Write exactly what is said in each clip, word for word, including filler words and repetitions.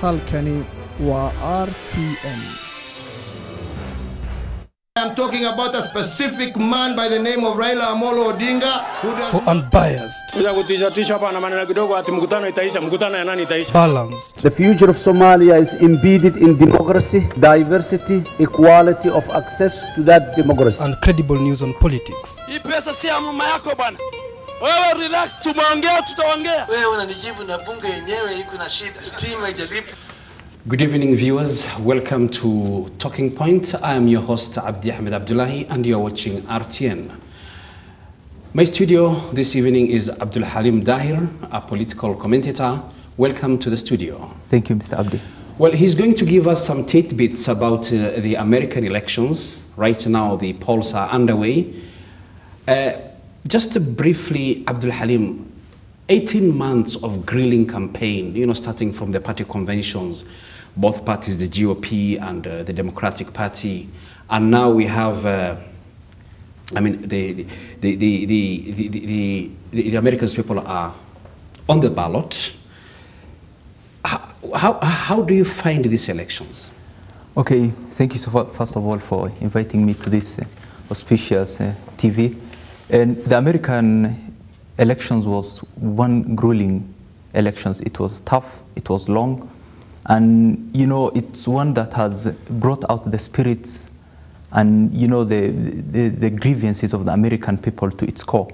halkani waa R T N. I'm talking about a specific man by the name of Raila Amolo Odinga who does For unbiased, balanced, The future of Somalia is embedded in democracy, diversity, equality of access to that democracy. and credible news on politics. Hii pesa si ya mama yako bana. Wewe relax, tumeongea tutaongea. Wewe unanijibu na bunge yenyewe iko na shida. Stima haijalipa. Good evening, viewers. Welcome to Talking Point. I am your host, Abdi Ahmed Abdullahi, and you are watching R T N. My studio this evening is Abdul Halim Dahir, a political commentator. Welcome to the studio. Thank you, Mister Abdi. Well, he's going to give us some tidbits about uh, the American elections. Right now, the polls are underway. Uh, just briefly, Abdul Halim, eighteen months of grilling campaign, you know, starting from the party conventions, both parties, the G O P and uh, the Democratic Party, and now we have, uh, I mean, the the, the, the, the, the, the, the American people are on the ballot. How, how, how do you find these elections? Okay, thank you so far, first of all for inviting me to this uh, auspicious uh, T V. And the American elections was one grueling elections. It was tough, it was long, and you know, it's one that has brought out the spirits and you know, the, the, the grievances of the American people to its core.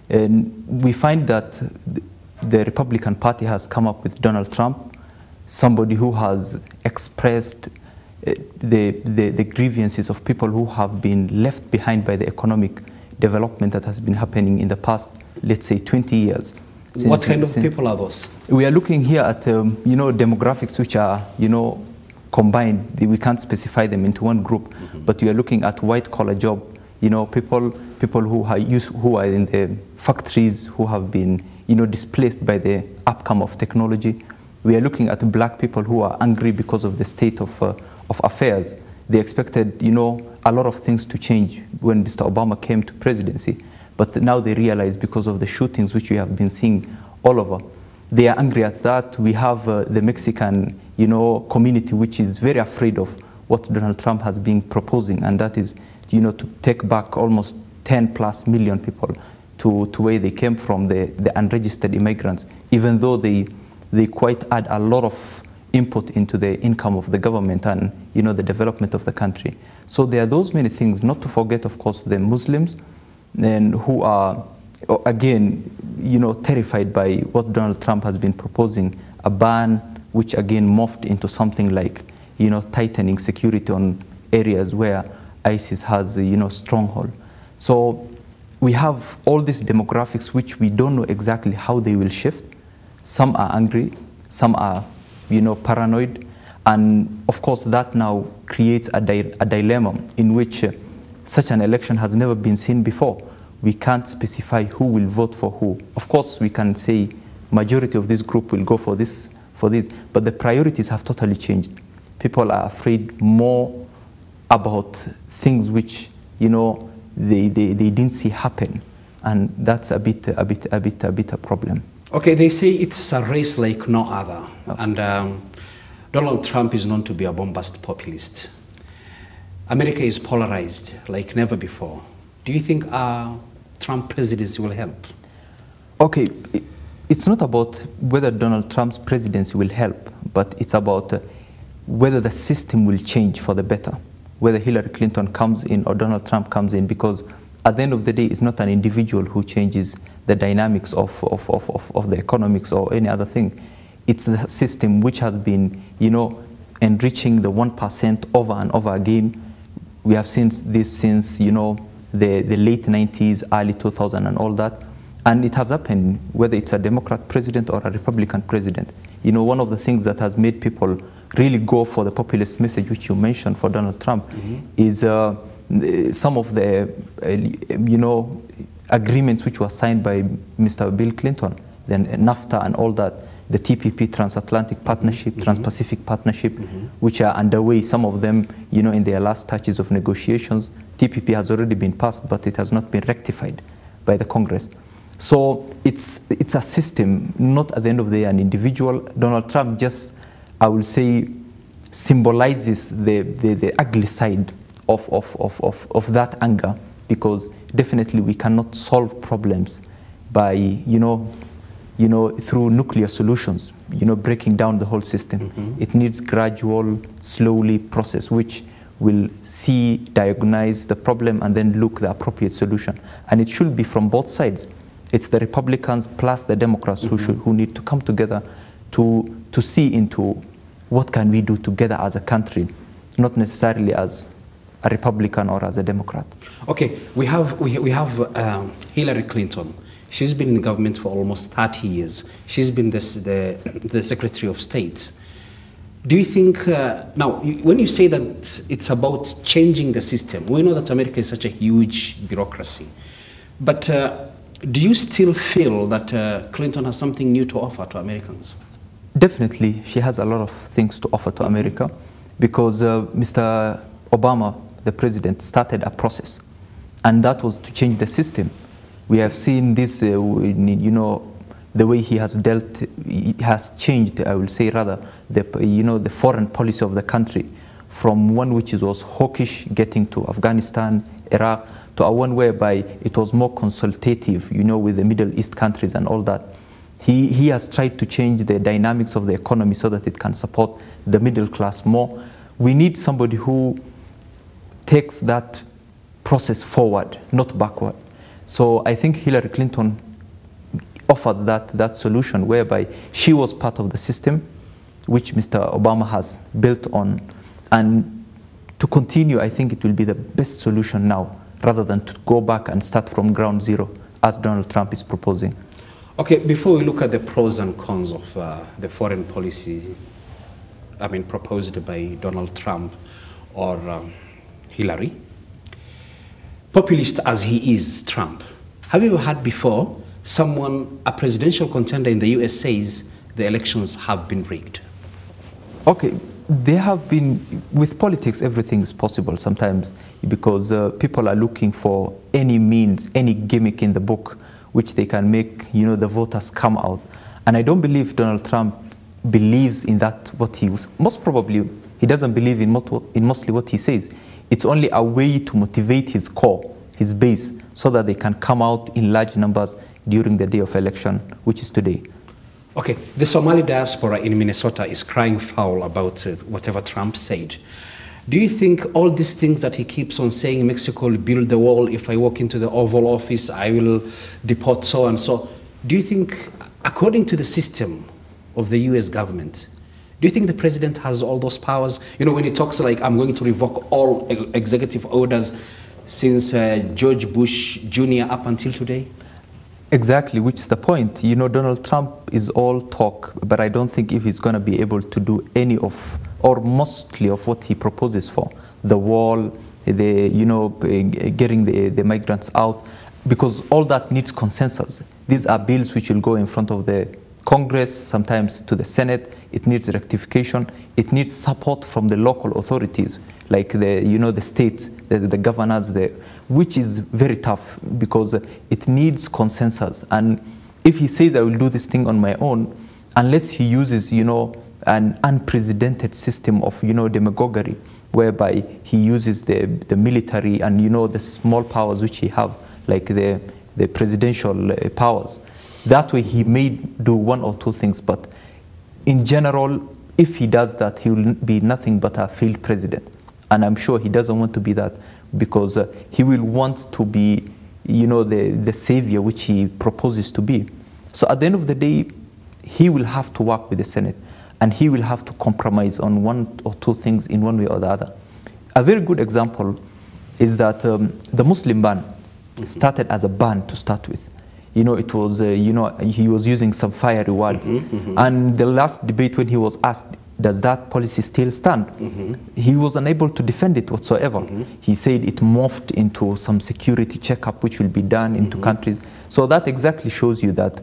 And we find that the Republican Party has come up with Donald Trump, somebody who has expressed uh, the, the, the grievances of people who have been left behind by the economic development that has been happening in the past, let's say, twenty years. Since, What kind of since, people are those? We are looking here at, um, you know, demographics which are, you know, combined. We can't specify them into one group, mm-hmm. but we are looking at white-collar job, you know, people, people who are, used, who are in the factories, who have been, you know, displaced by the outcome of technology. We are looking at black people who are angry because of the state of, uh, of affairs. They expected, you know, a lot of things to change when Mister Obama came to presidency, but now they realize because of the shootings which we have been seeing all over, they are angry at that. We have uh, the Mexican, you know, community which is very afraid of what Donald Trump has been proposing, and that is, you know, to take back almost ten plus million people to, to where they came from, the, the unregistered immigrants, even though they, they quite add a lot of input into the income of the government and, you know, the development of the country. So there are those many things, not to forget, of course, the Muslims, and who are, again, you know, terrified by what Donald Trump has been proposing, a ban which again morphed into something like, you know, tightening security on areas where ISIS has a, you know, stronghold. So we have all these demographics which we don't know exactly how they will shift. Some are angry, some are, you know, paranoid, and of course that now creates a, di a dilemma in which uh, such an election has never been seen before. We can't specify who will vote for who. Of course we can say majority of this group will go for this, for this, but the priorities have totally changed. People are afraid more about things which, you know, they, they, they didn't see happen, and that's a bit, a bit, a bit, a bit a problem. Okay, they say it's a race like no other, okay. and um, Donald Trump is known to be a bombast populist. America is polarized like never before. Do you think uh, Trump presidency will help? Okay, it's not about whether Donald Trump's presidency will help, but it's about uh, whether the system will change for the better, whether Hillary Clinton comes in or Donald Trump comes in, because at the end of the day, it's not an individual who changes the dynamics of, of, of, of, of the economics or any other thing. It's the system which has been, you know, enriching the one percent over and over again. We have seen this since, you know, the, the late nineties, early two thousand and all that. And it has happened whether it's a Democrat president or a Republican president. You know, one of the things that has made people really go for the populist message which you mentioned for Donald Trump mm-hmm. is uh, some of the, uh, you know, agreements which were signed by Mister Bill Clinton, then NAFTA and all that, the T P P, Transatlantic Partnership, mm-hmm. Trans-Pacific Partnership, mm-hmm. which are underway, some of them, you know, in their last touches of negotiations. T P P has already been passed, but it has not been rectified by the Congress. So it's, it's a system, not at the end of the day an individual. Donald Trump just I will say, symbolizes the, the, the ugly side of, of, of, of, of that anger, because definitely we cannot solve problems by, you know, you know, through nuclear solutions, you know, breaking down the whole system. Mm-hmm. It needs gradual, slowly process, which will see, diagnose the problem, and then look the appropriate solution. And it should be from both sides. It's the Republicans plus the Democrats mm-hmm. who should, who need to come together to, to see into what can we do together as a country, not necessarily as a Republican or as a Democrat. Okay, we have, we, we have um, Hillary Clinton. She's been in the government for almost thirty years. She's been this, the, the Secretary of State. Do you think, uh, now, when you say that it's about changing the system, we know that America is such a huge bureaucracy, but uh, do you still feel that uh, Clinton has something new to offer to Americans? Definitely, she has a lot of things to offer to America, because uh, Mister Obama, the president, started a process, and that was to change the system. We have seen this, uh, you know, the way he has dealt, he has changed, I will say rather, the, you know, the foreign policy of the country, from one which was hawkish, getting to Afghanistan, Iraq, to a one whereby it was more consultative, you know, with the Middle East countries and all that. He, he has tried to change the dynamics of the economy so that it can support the middle class more. We need somebody who takes that process forward, not backward. So I think Hillary Clinton offers that, that solution, whereby she was part of the system which Mister Obama has built on. And to continue, I think it will be the best solution now, rather than to go back and start from ground zero, as Donald Trump is proposing. Okay, before we look at the pros and cons of uh, the foreign policy, I mean, proposed by Donald Trump or um, Hillary, populist as he is, Trump, have you ever had before someone, a presidential contender in the U S says the elections have been rigged? Okay, there have been, with politics, everything is possible sometimes, because uh, people are looking for any means, any gimmick in the book which they can make, you know, the voters come out. And I don't believe Donald Trump believes in that, what he was, most probably, he doesn't believe in, mot in mostly what he says. It's only a way to motivate his core, his base, so that they can come out in large numbers during the day of election, which is today. Okay, the Somali diaspora in Minnesota is crying foul about uh, whatever Trump said. Do you think all these things that he keeps on saying, Mexico will build the wall, if I walk into the Oval Office, I will deport so and so, do you think, according to the system of the U S government, do you think the president has all those powers? You know, when he talks like, I'm going to revoke all executive orders since uh, George Bush Junior up until today? Exactly, which is the point. You know, Donald Trump is all talk, but I don't think if he's going to be able to do any of, or mostly of what he proposes for, the wall, the, you know, getting the, the migrants out, because all that needs consensus. These are bills which will go in front of the Congress, sometimes to the Senate. It needs rectification. It needs support from the local authorities, like the, you know, the states, the, the governors, the, which is very tough, because it needs consensus. And if he says, I will do this thing on my own, unless he uses, you know, an unprecedented system of, you know, demagoguery, whereby he uses the, the military and, you know, the small powers which he have, like the, the presidential powers. That way he may do one or two things, but in general, if he does that, he will be nothing but a failed president. And I'm sure he doesn't want to be that, because uh, he will want to be, you know, the, the savior which he proposes to be. So at the end of the day, he will have to work with the Senate, and he will have to compromise on one or two things in one way or the other. A very good example is that um, the Muslim ban started as a ban to start with. You know, it was, uh, you know, he was using some fiery words. Mm-hmm, mm-hmm. And the last debate when he was asked, does that policy still stand? Mm-hmm. He was unable to defend it whatsoever. Mm-hmm. He said it morphed into some security checkup which will be done into mm-hmm. countries. So that exactly shows you that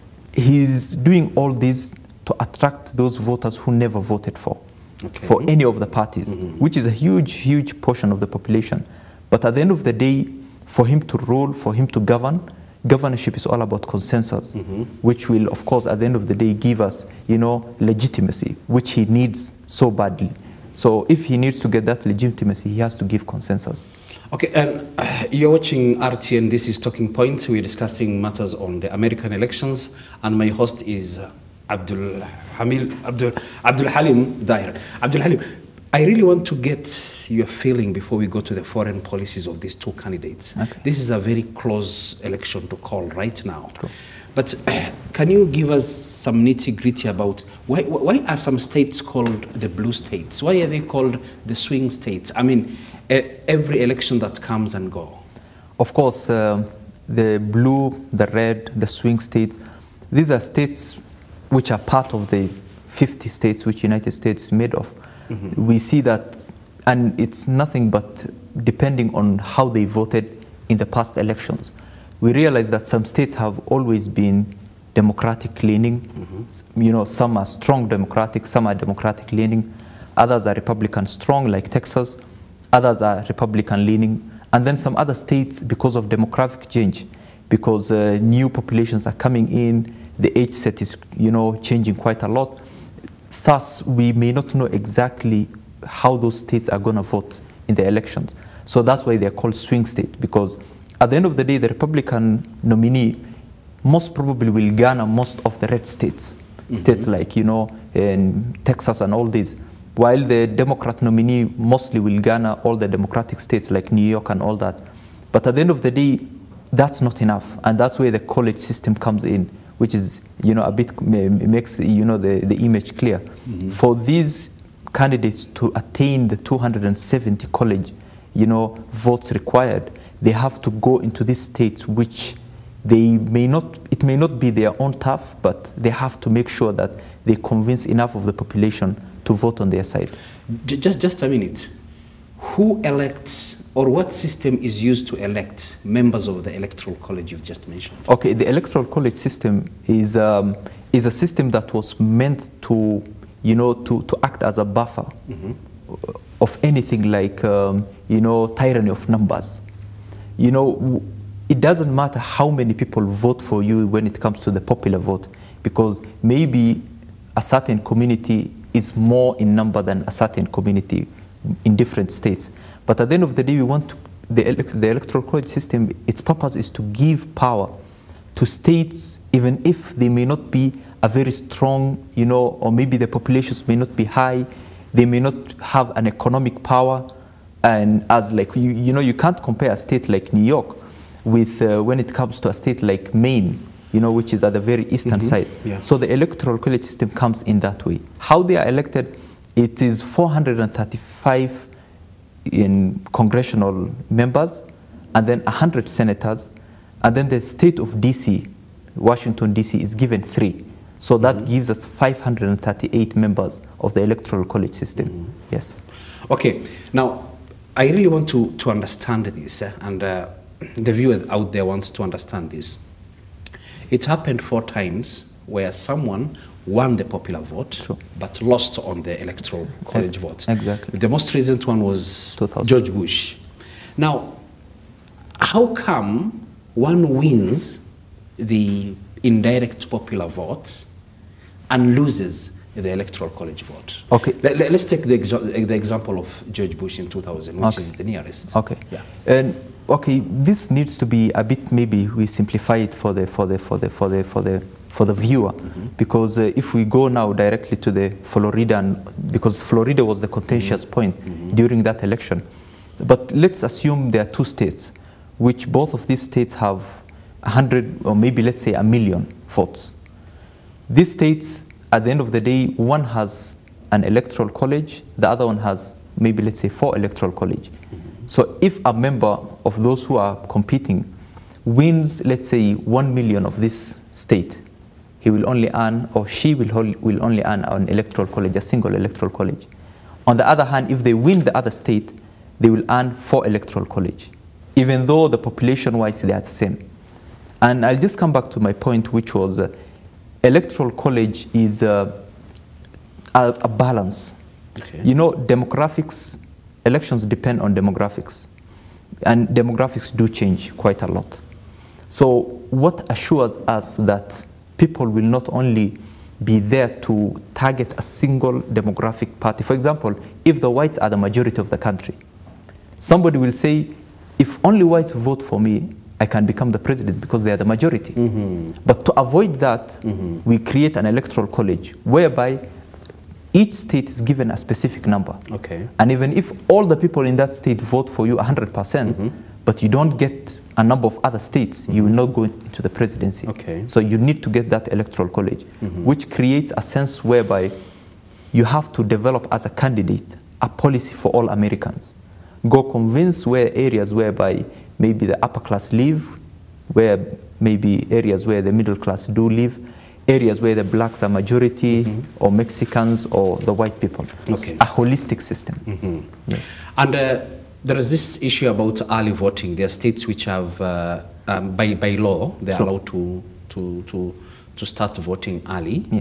he's doing all this to attract those voters who never voted for, okay. for any of the parties, mm-hmm. which is a huge, huge portion of the population. But at the end of the day, for him to rule, for him to govern, governorship is all about consensus, mm-hmm. which will, of course, at the end of the day, give us, you know, legitimacy, which he needs so badly. So if he needs to get that legitimacy, he has to give consensus. Okay, and uh, you're watching R T N. This is Talking Points. We're discussing matters on the American elections, and my host is uh, Abdul Hamil, Abdul Abdul Halim Daher. Abdul Halim, I really want to get your feeling before we go to the foreign policies of these two candidates. Okay. This is a very close election to call right now. Cool. But uh, can you give us some nitty-gritty about why, why are some states called the blue states? Why are they called the swing states? I mean, uh, every election that comes and goes. Of course, uh, the blue, the red, the swing states, these are states which are part of the fifty states which United States is made of. Mm-hmm. We see that, and it's nothing but depending on how they voted in the past elections. We realize that some states have always been democratic leaning. Mm-hmm. You know, some are strong democratic, some are democratic leaning. Others are Republican strong, like Texas. Others are Republican leaning. And then some other states, because of demographic change, because uh, new populations are coming in, the age set is, you know, changing quite a lot. Thus, we may not know exactly how those states are going to vote in the elections. So that's why they're called swing states, because at the end of the day, the Republican nominee most probably will garner most of the red states, mm-hmm. states like, you know, in Texas and all these, while the Democrat nominee mostly will garner all the Democratic states like New York and all that. But at the end of the day, that's not enough, and that's where the college system comes in, which is, you know, a bit makes, you know, the, the image clear. Mm-hmm. For these candidates to attain the two hundred seventy college, you know, votes required, they have to go into these states which they may not, it may not be their own turf, but they have to make sure that they convince enough of the population to vote on their side. Just, just a minute. Who elects, or what system is used to elect members of the electoral college you've just mentioned? Okay, the electoral college system is, um, is a system that was meant to, you know, to, to act as a buffer mm-hmm. of anything like, um, you know, tyranny of numbers. You know, it doesn't matter how many people vote for you when it comes to the popular vote, because maybe a certain community is more in number than a certain community in different states. But at the end of the day, we want to, the, the electoral college system, its purpose is to give power to states, even if they may not be a very strong, you know, or maybe the populations may not be high, they may not have an economic power. And as like, you, you know, you can't compare a state like New York with uh, when it comes to a state like Maine, you know, which is at the very eastern mm-hmm. side. Yeah. So the electoral college system comes in that way. How they are elected, it is four hundred thirty-five in congressional members, and then one hundred senators, and then the state of D C, Washington, D C is given three. So that mm-hmm. gives us five hundred thirty-eight members of the electoral college system. Mm-hmm. Yes. Okay. Now, I really want to, to understand this, uh, and uh, the viewer out there wants to understand this. It happened four times where someone won the popular vote, True. but lost on the electoral college e vote. Exactly. The most recent one was George Bush. Now, how come one wins the indirect popular votes and loses the electoral college vote? Okay. Let, let's take the, exa the example of George Bush in two thousand, which okay. is the nearest. Okay. Yeah. And okay, this needs to be a bit, maybe we simplify it for the for the for the for the for the for the viewer, mm-hmm. because uh, if we go now directly to the Florida, and, because Florida was the contentious mm-hmm. point mm-hmm. during that election, but let's assume there are two states, which both of these states have a hundred or maybe let's say a million votes. These states, at the end of the day, one has an electoral college, the other one has maybe let's say four electoral college. Mm-hmm. So if a member of those who are competing wins, let's say, one million of this state, he will only earn, or she will, will only earn an electoral college, a single electoral college. On the other hand, if they win the other state, they will earn four electoral college, even though the population-wise they are the same. And I'll just come back to my point, which was uh, electoral college is uh, a, a balance. Okay. You know, demographics, elections depend on demographics, and demographics do change quite a lot. So what assures us that people will not only be there to target a single demographic party? For example, if the whites are the majority of the country, somebody will say, if only whites vote for me, I can become the president because they are the majority. Mm-hmm. But to avoid that, mm-hmm. we create an electoral college whereby each state is given a specific number. Okay. And even if all the people in that state vote for you one hundred percent, mm-hmm. but you don't get a number of other states, mm-hmm. you will not go into the presidency. Okay. So you need to get that electoral college, mm-hmm. which creates a sense whereby you have to develop as a candidate a policy for all Americans. Go convince where areas whereby maybe the upper class live, where maybe areas where the middle class do live, areas where the blacks are majority, mm-hmm. or Mexicans or the white people. Okay. A holistic system. Mm-hmm. Yes. And uh, there is this issue about early voting. There are states which have, uh, um, by, by law, they are Sure. allowed to, to, to, to start voting early. Yeah.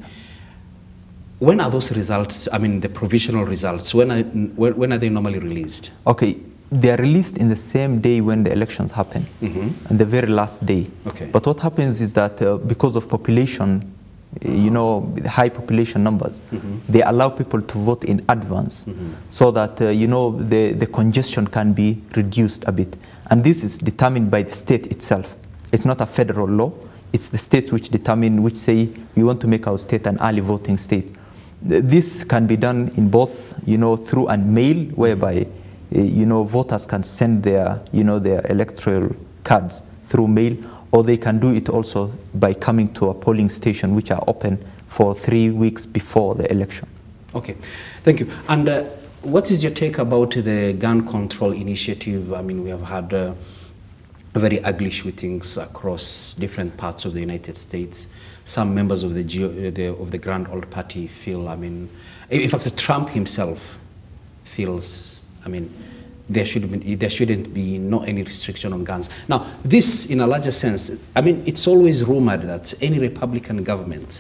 When are those results, I mean the provisional results, when are, when, when are they normally released? Okay, they are released in the same day when the elections happen, mm-hmm. and the very last day. Okay. But what happens is that uh, because of population, you know, high population numbers, mm-hmm. they allow people to vote in advance, mm-hmm. so that, uh, you know, the, the congestion can be reduced a bit. And this is determined by the state itself. It's not a federal law. It's the states which determine, which say, we want to make our state an early voting state. This can be done in both, you know, through a mail, whereby, uh, you know, voters can send their, you know, their electoral cards through mail, or they can do it also by coming to a polling station, which are open for three weeks before the election. Okay, thank you. And uh, what is your take about the gun control initiative? I mean, we have had uh, very ugly shootings across different parts of the United States. Some members of the, G the of the Grand Old Party feel, I mean, in fact, Trump himself feels, I mean, there should be, there shouldn't be no any restriction on guns. Now, this, in a larger sense, I mean, it's always rumored that any Republican government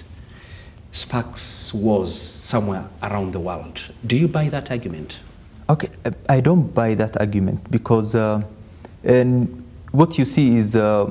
sparks wars somewhere around the world. Do you buy that argument? Okay, I don't buy that argument because, uh, and what you see is uh,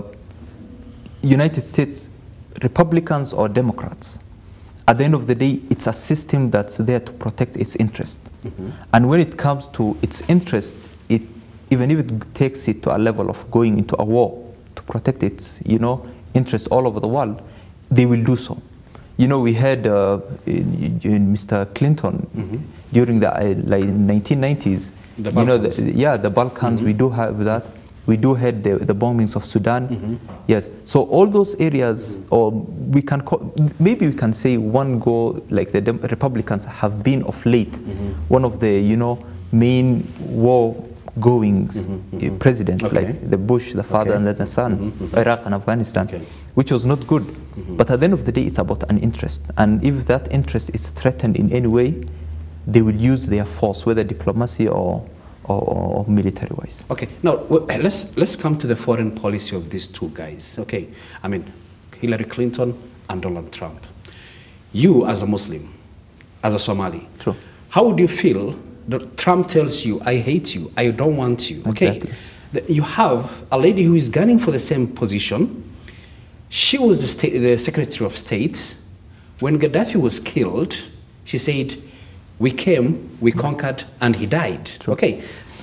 United States Republicans or Democrats. At the end of the day, it's a system that's there to protect its interest. Mm-hmm. And when it comes to its interest, it, even if it takes it to a level of going into a war to protect its, you know, interest all over the world, they will do so. You know, we had uh, in, in Mister Clinton, mm-hmm. during the uh, like nineteen nineties, the you know, the, yeah, the Balkans, mm-hmm. we do have that. We do had the, the bombings of Sudan. Mm-hmm. Yes. So all those areas, or we can call, maybe we can say one go, like the Dem Republicans have been of late, mm-hmm. one of the, you know, main war goings mm-hmm, mm-hmm. presidents, okay. like the Bush, the father, okay. and then the son, mm-hmm, mm-hmm. Iraq and Afghanistan, okay. which was not good. Mm-hmm. But at the end of the day, it's about an interest. And if that interest is threatened in any way, they will use their force, whether diplomacy or Or, or military-wise. Okay, now let's let's come to the foreign policy of these two guys. Okay, I mean Hillary Clinton and Donald Trump. You, as a Muslim, as a Somali, True. how would you feel that Trump tells you, "I hate you, I don't want you"? Okay, exactly. You have a lady who is gunning for the same position. She was the, state, the Secretary of State when Gaddafi was killed. She said, we came, we conquered, and he died. True. Okay,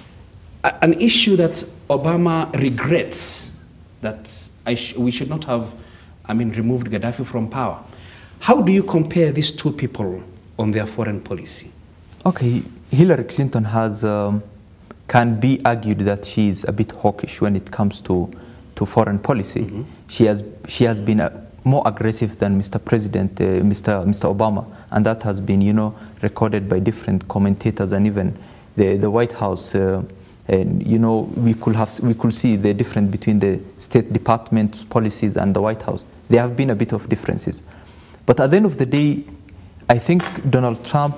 A an issue that Obama regrets, that I sh we should not have, I mean, removed Gaddafi from power. How do you compare these two people on their foreign policy? Okay, Hillary Clinton has, um, can be argued that she is a bit hawkish when it comes to, to foreign policy. Mm-hmm. She has, she has been a, more aggressive than Mister President, uh, Mister Mister Obama, and that has been, you know, recorded by different commentators, and even the the White House. Uh, and you know, we could have we could see the difference between the State Department policies and the White House. There have been a bit of differences, but at the end of the day, I think Donald Trump,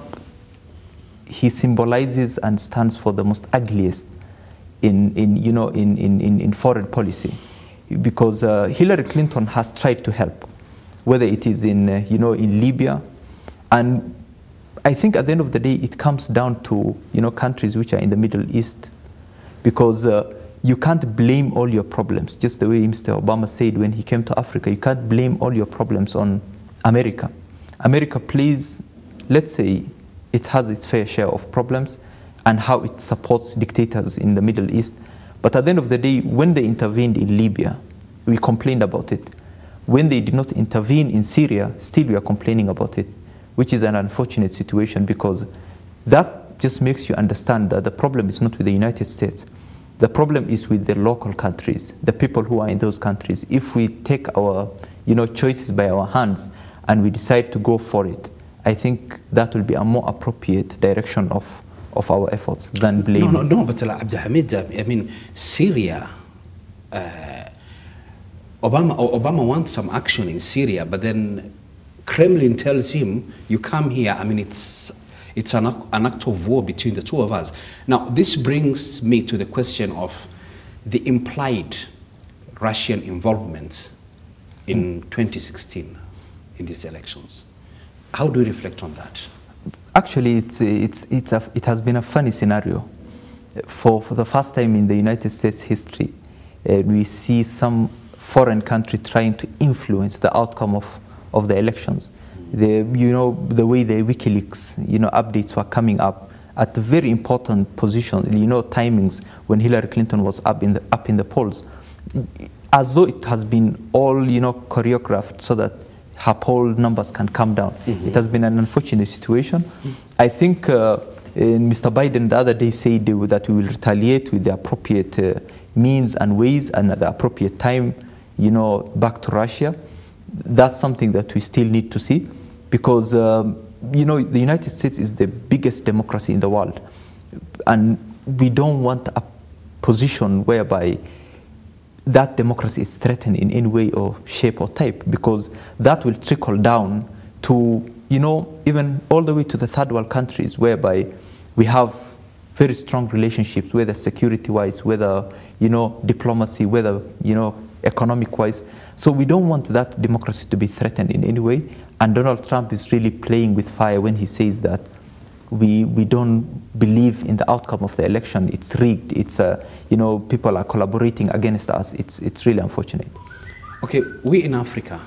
he symbolizes and stands for the most ugliest in in you know in in in, in foreign policy. Because uh, Hillary Clinton has tried to help, whether it is in, uh, you know, in Libya. And I think at the end of the day, it comes down to, you know, countries which are in the Middle East. Because uh, you can't blame all your problems, just the way Mister Obama said when he came to Africa. You can't blame all your problems on America. America plays, let's say, it has its fair share of problems and how it supports dictators in the Middle East. But at the end of the day, when they intervened in Libya, we complained about it. When they did not intervene in Syria, still we are complaining about it, which is an unfortunate situation, because that just makes you understand that the problem is not with the United States. The problem is with the local countries, the people who are in those countries. If we take our you know, choices by our hands and we decide to go for it, I think that will be a more appropriate direction of, of our efforts than blaming. No, no, no, but uh, Abdul Hamid, uh, I mean, Syria, uh, Obama, Obama wants some action in Syria, but then Kremlin tells him, you come here, I mean, it's, it's an, an act of war between the two of us. Now, this brings me to the question of the implied Russian involvement in twenty sixteen in these elections. How do you reflect on that? Actually, it's, it's, it's a, it has been a funny scenario. For, for the first time in the United States history, uh, we see some foreign country trying to influence the outcome of, of the elections. The, you know, the way the WikiLeaks you know, updates were coming up at a very important position, you know, timings when Hillary Clinton was up in the, up in the polls, as though it has been all you know, choreographed so that her poll numbers can come down. Mm-hmm. It has been an unfortunate situation. Mm-hmm. I think uh, Mister Biden the other day said that we will retaliate with the appropriate uh, means and ways and at the appropriate time, you know, back to Russia. That's something that we still need to see, because um, you know, the United States is the biggest democracy in the world, and we don't want a position whereby that democracy is threatened in any way or shape or type, because that will trickle down to, you know, even all the way to the third world countries, whereby we have very strong relationships, whether security-wise, whether, you know, diplomacy, whether, you know, economic-wise. So we don't want that democracy to be threatened in any way. And Donald Trump is really playing with fire when he says that we, we don't believe in the outcome of the election. It's rigged. It's, uh, you know, people are collaborating against us. It's, it's really unfortunate. Okay, we in Africa,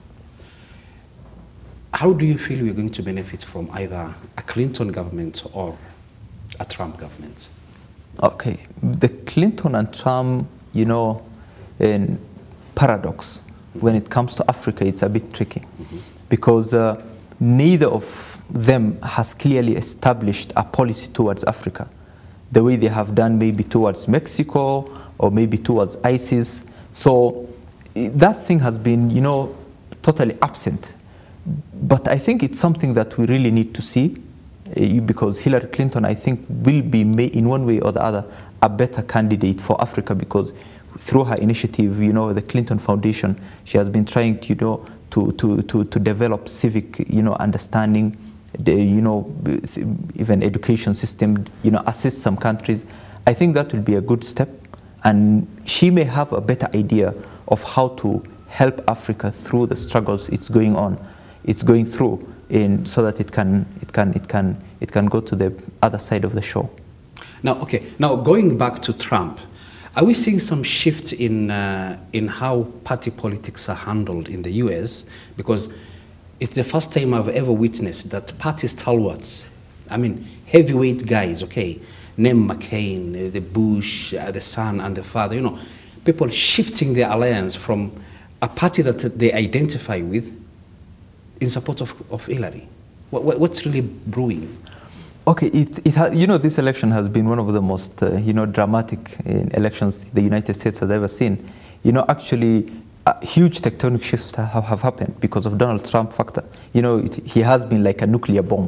how do you feel we're going to benefit from either a Clinton government or a Trump government? Okay, the Clinton and Trump, you know, in paradox, mm-hmm. when it comes to Africa, it's a bit tricky, mm-hmm. because uh, neither of them has clearly established a policy towards Africa, the way they have done maybe towards Mexico or maybe towards ISIS. So that thing has been, you know, totally absent. But I think it's something that we really need to see, uh, because Hillary Clinton, I think, will be, in one way or the other, a better candidate for Africa, because through her initiative, you know, the Clinton Foundation, she has been trying to, you know, to, to, to, to develop civic, you know, understanding, the, you know, even education system, you know, assist some countries. I think that will be a good step, and she may have a better idea of how to help Africa through the struggles it's going on, it's going through, in, so that it can, it can, it can, it can go to the other side of the shore. Now, okay, now going back to Trump, are we seeing some shift in, uh, in how party politics are handled in the U S? Because it's the first time I've ever witnessed that party stalwarts, I mean, heavyweight guys, okay, name McCain, the Bush, uh, the son and the father, you know, people shifting their alliance from a party that they identify with in support of, of Hillary. What, what's really brewing? Okay, it, it ha you know, this election has been one of the most, uh, you know, dramatic uh, elections the United States has ever seen. You know, actually, uh, huge tectonic shifts have, have happened because of Donald Trump factor. You know, it, he has been like a nuclear bomb.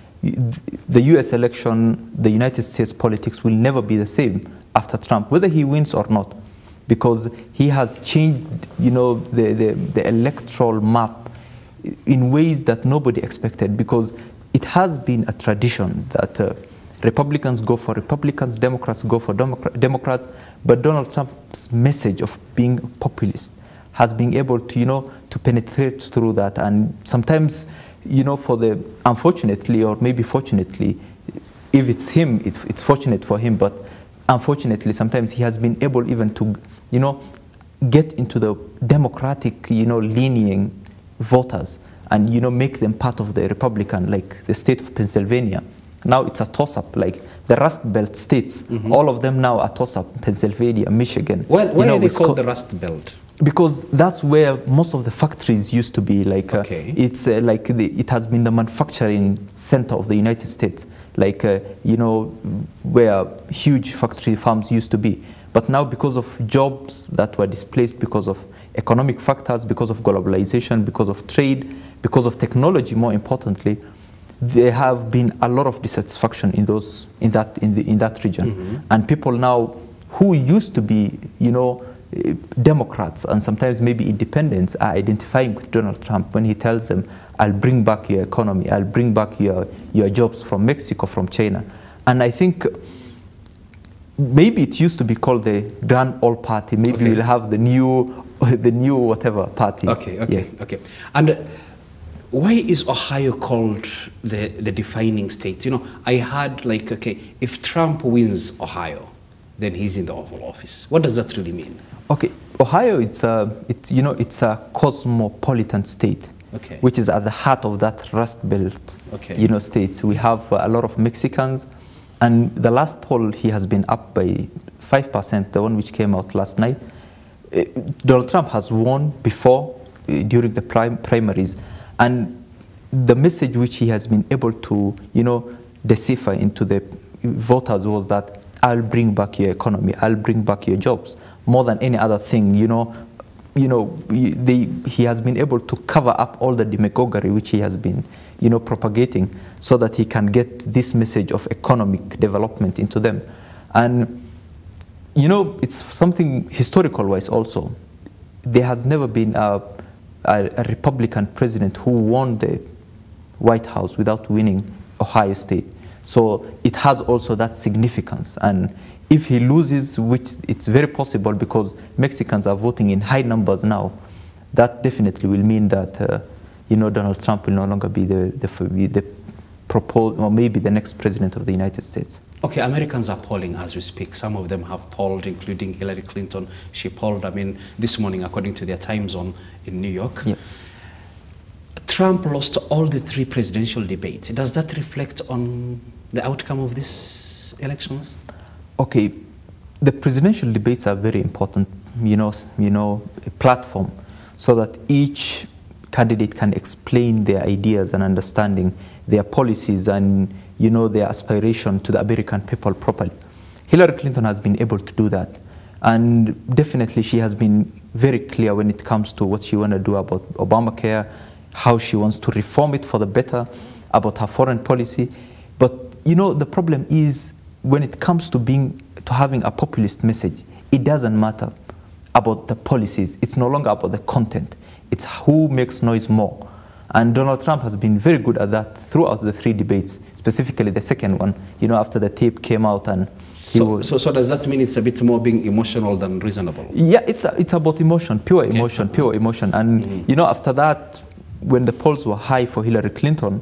The U S election, the United States politics will never be the same after Trump, whether he wins or not, because he has changed, you know, the, the, the electoral map in ways that nobody expected, because it has been a tradition that uh, Republicans go for Republicans, Democrats go for Democrat Democrats, but Donald Trump's message of being populist has been able to, you know, to penetrate through that. And sometimes, you know, for the, unfortunately, or maybe fortunately, if it's him, it's, it's fortunate for him, but unfortunately, sometimes he has been able even to, you know, get into the democratic, you know, leaning voters and, you know, make them part of the Republican, like the state of Pennsylvania. Now it's a toss-up, like the Rust Belt states, mm-hmm. all of them now are toss-up, Pennsylvania, Michigan. Why, why you know, are they called co- the Rust Belt? Because that's where most of the factories used to be. Like uh, okay. it's uh, like the, it has been the manufacturing center of the United States, like uh, you know, where huge factory farms used to be. But now, because of jobs that were displaced, because of economic factors, because of globalization, because of trade, because of technology, more importantly, there have been a lot of dissatisfaction in those in that in the in that region, mm-hmm. and people now who used to be, you know, Democrats and sometimes maybe independents are identifying with Donald Trump when he tells them, "I'll bring back your economy, I'll bring back your your jobs from Mexico, from China," and I think. Maybe it used to be called the Grand Old Party. Maybe okay. we'll have the new, the new whatever party. Okay, okay, yes. okay. And uh, why is Ohio called the, the defining state? You know, I heard like, okay, if Trump wins Ohio, then he's in the Oval Office. What does that really mean? Okay, Ohio, it's a, it's, you know, it's a cosmopolitan state. Okay. Which is at the heart of that Rust Belt, okay. you know, states. We have uh, a lot of Mexicans. And the last poll, he has been up by five percent, the one which came out last night. Uh, Donald Trump has won before, uh, during the prim primaries. And the message which he has been able to, you know, decipher into the voters was that, I'll bring back your economy, I'll bring back your jobs, more than any other thing, you know. You know, they, he has been able to cover up all the demagoguery which he has been, you know, propagating so that he can get this message of economic development into them. And, you know, it's something historical-wise also. There has never been a, a, a Republican president who won the White House without winning Ohio State. So it has also that significance. And if he loses, which it's very possible because Mexicans are voting in high numbers now, that definitely will mean that, uh, you know, Donald Trump will no longer be the, the, the proposed, or maybe the next president of the United States. Okay, Americans are polling as we speak. Some of them have polled, including Hillary Clinton. She polled, I mean, this morning, according to their time zone in New York. Yep. Trump lost all the three presidential debates. Does that reflect on the outcome of these elections? Okay, the presidential debates are very important, you know, you know, a platform so that each candidate can explain their ideas and understanding their policies and, you know, their aspiration to the American people properly. Hillary Clinton has been able to do that. And definitely she has been very clear when it comes to what she wants to do about Obamacare, how she wants to reform it for the better, about her foreign policy. But, you know, the problem is when it comes to being, to having a populist message, it doesn't matter about the policies. It's no longer about the content. It's who makes noise more. And Donald Trump has been very good at that throughout the three debates, specifically the second one, you know, after the tape came out. And he so, was, so, so does that mean it's a bit more being emotional than reasonable? Yeah, it's, it's about emotion, pure okay. emotion, pure emotion. And, mm-hmm. you know, after that, when the polls were high for Hillary Clinton,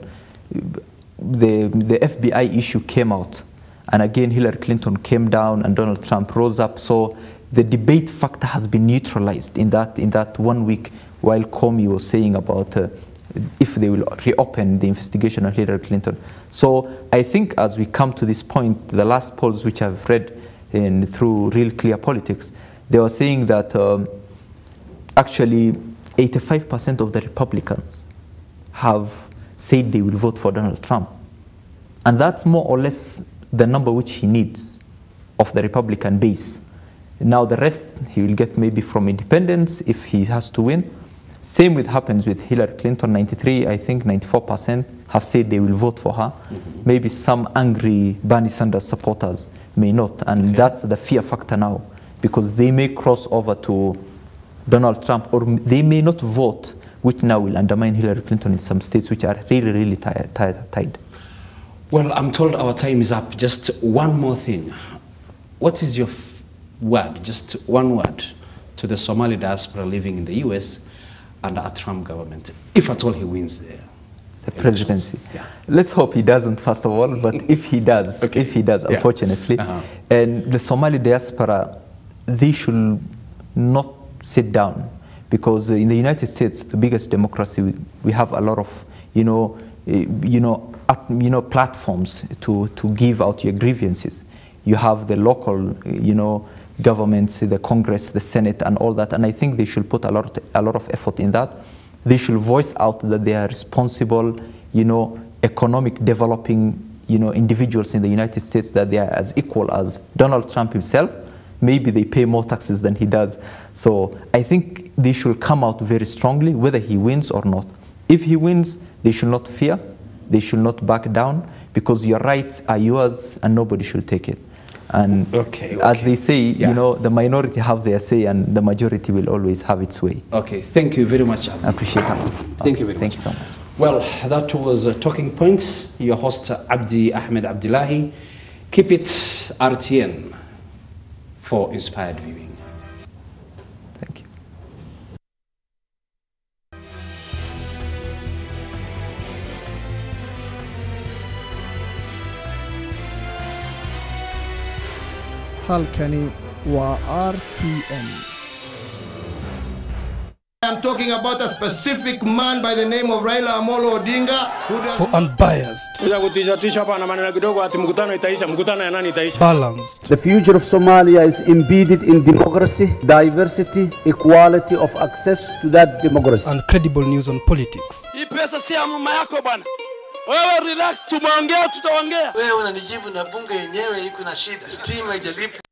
the, the F B I issue came out. And again, Hillary Clinton came down and Donald Trump rose up. So the debate factor has been neutralized in that, in that one week, while Comey was saying about uh, if they will reopen the investigation of Hillary Clinton. So I think as we come to this point, the last polls which I've read in, through Real Clear Politics, they were saying that um, actually eighty-five percent of the Republicans have said they will vote for Donald Trump. And that's more or less the number which he needs of the Republican base. Now the rest he will get maybe from independents if he has to win. Same with happens with Hillary Clinton, ninety-three, I think ninety-four percent have said they will vote for her. Mm-hmm. Maybe some angry Bernie Sanders supporters may not, and okay. that's the fear factor now, because they may cross over to Donald Trump, or they may not vote, which now will undermine Hillary Clinton in some states which are really, really tied. tied. Well, I'm told our time is up. Just one more thing. What is your f word, just one word, to the Somali diaspora living in the U S under a Trump government, if at all he wins there? the presidency. Yeah. Let's hope he doesn't, first of all, but if he does, okay. if he does, yeah. unfortunately, uh-huh. and the Somali diaspora, they should not sit down, because in the United States, the biggest democracy, we, we have a lot of, you know, you know, you know, platforms to, to give out your grievances. You have the local, you know, governments, the Congress, the Senate, and all that, and I think they should put a lot, a lot of effort in that. They should voice out that they are responsible, you know, economic developing, you know, individuals in the United States, that they are as equal as Donald Trump himself. Maybe they pay more taxes than he does. So I think they should come out very strongly, whether he wins or not. If he wins, they should not fear. They should not back down, because your rights are yours and nobody should take it. And okay, okay. as they say, yeah. you know, the minority have their say and the majority will always have its way. Okay, thank you very much. I appreciate that. Thank you very thank much. Thank you so much. Well, that was a Talking Point. Your host, Abdi Ahmed Abdullahi. Keep it R T N for inspired viewing. Thank you. halkani waa R T N. I'm talking about a specific man by the name of Raila Amolo Odinga, who does For unbiased, balanced, The future of Somalia is embedded in democracy, diversity, equality of access to that democracy. and credible news on politics. Hii pesa si ya mama yako bana. Wewe relax, tumeongea tutaongea. Wewe unanijibu na bunge yenyewe iko na shida. Stima haijalipwa.